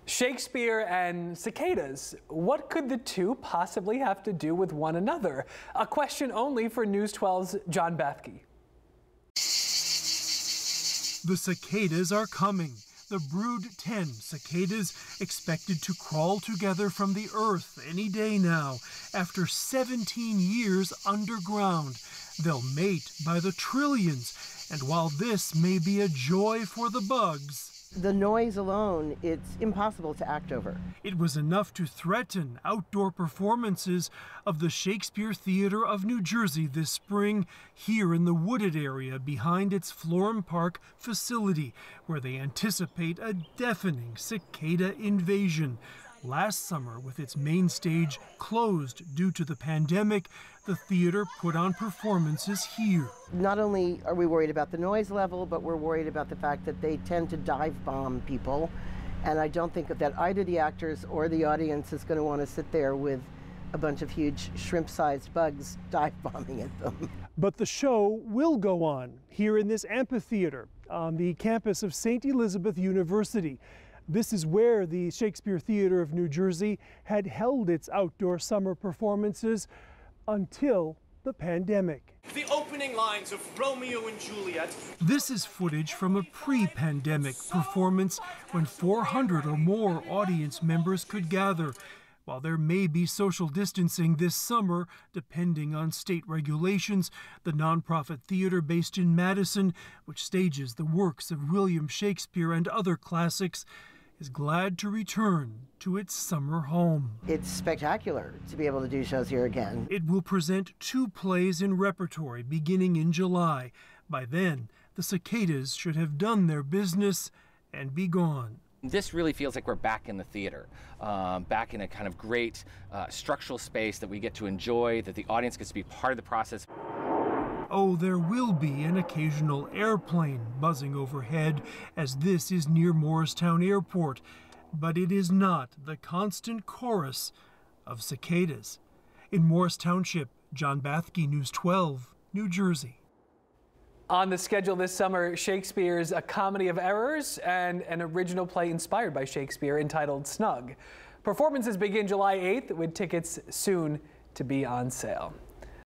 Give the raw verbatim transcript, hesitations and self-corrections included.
Shakespeare and cicadas. What could the two possibly have to do with one another? A question only for News twelve's John Bathke. The cicadas are coming. The brood ten cicadas expected to crawl together from the earth any day now. After seventeen years underground, they'll mate by the trillions. And while this may be a joy for the bugs, the noise alone, it's impossible to act over. It was enough to threaten outdoor performances of the Shakespeare Theater of New Jersey this spring, here in the wooded area behind its Florham Park facility, where they anticipate a deafening cicada invasion. Last summer, with its main stage closed due to the pandemic, the theater put on performances here. Not only are we worried about the noise level, but we're worried about the fact that they tend to dive bomb people. And I don't think that either the actors or the audience is going to want to sit there with a bunch of huge shrimp-sized bugs dive bombing at them. But the show will go on here in this amphitheater on the campus of Saint Elizabeth University. This is where the Shakespeare Theater of New Jersey had held its outdoor summer performances until the pandemic. The opening lines of Romeo and Juliet. This is footage from a pre-pandemic performance when four hundred or more audience members could gather. While there may be social distancing this summer, depending on state regulations, the nonprofit theater based in Madison, which stages the works of William Shakespeare and other classics, is glad to return to its summer home. It's spectacular to be able to do shows here again. It will present two plays in repertory beginning in July. By then, the cicadas should have done their business and be gone. This really feels like we're back in the theater, um, back in a kind of great uh, structural space that we get to enjoy, that the audience gets to be part of the process. Oh, there will be an occasional airplane buzzing overhead, as this is near Morristown Airport, but it is not the constant chorus of cicadas. In Morris Township, John Bathke, News twelve, New Jersey. On the schedule this summer, Shakespeare's A Comedy of Errors and an original play inspired by Shakespeare entitled Snug. Performances begin July eighth, with tickets soon to be on sale.